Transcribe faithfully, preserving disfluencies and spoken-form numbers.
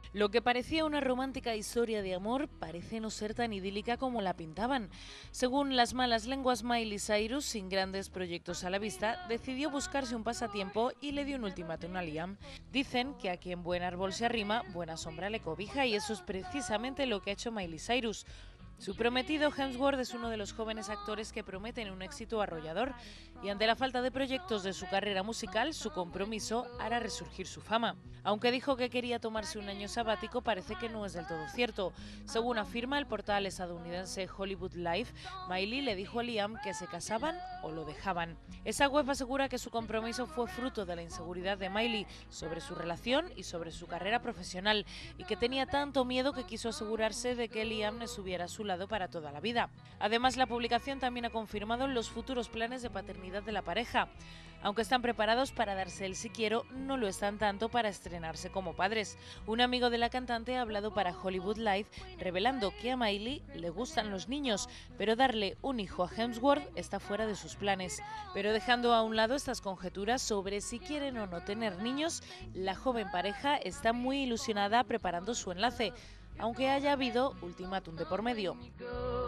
Lo que parecía una romántica historia de amor parece no ser tan idílica como la pintaban. Según las malas lenguas, Miley Cyrus, sin grandes proyectos a la vista, decidió buscarse un pasatiempo y le dio un ultimátum a Liam. Dicen que a quien buen árbol se arrima, buena sombra le cobija, y eso es precisamente lo que ha hecho Miley Cyrus. Su prometido Hemsworth es uno de los jóvenes actores que prometen un éxito arrollador, y ante la falta de proyectos de su carrera musical, su compromiso hará resurgir su fama. Aunque dijo que quería tomarse un año sabático, parece que no es del todo cierto. Según afirma el portal estadounidense Hollywood Life, Miley le dijo a Liam que se casaban o lo dejaban. Esa web asegura que su compromiso fue fruto de la inseguridad de Miley sobre su relación y sobre su carrera profesional, y que tenía tanto miedo que quiso asegurarse de que Liam estuviera a su lado para toda la vida. Además, la publicación también ha confirmado los futuros planes de paternidad de la pareja. Aunque están preparados para darse el si quiero, no lo están tanto para estrenarse como padres. Un amigo de la cantante ha hablado para Hollywood Live, revelando que a Miley le gustan los niños, pero darle un hijo a Hemsworth está fuera de sus planes. Pero dejando a un lado estas conjeturas sobre si quieren o no tener niños, la joven pareja está muy ilusionada preparando su enlace, aunque haya habido ultimátum de por medio.